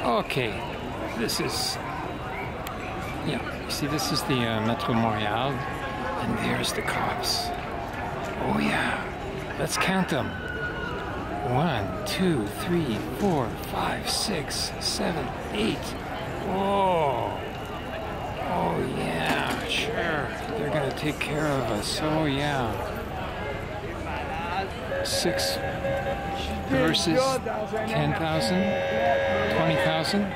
Okay, this is, yeah, you see this is the Metro Montreal, and there's the cops. Oh yeah, let's count them. 1, 2, 3, 4, 5, 6, 7, 8. Whoa. Oh yeah, sure. They're gonna take care of us. Oh yeah. 6 versus 10,000, 20,000.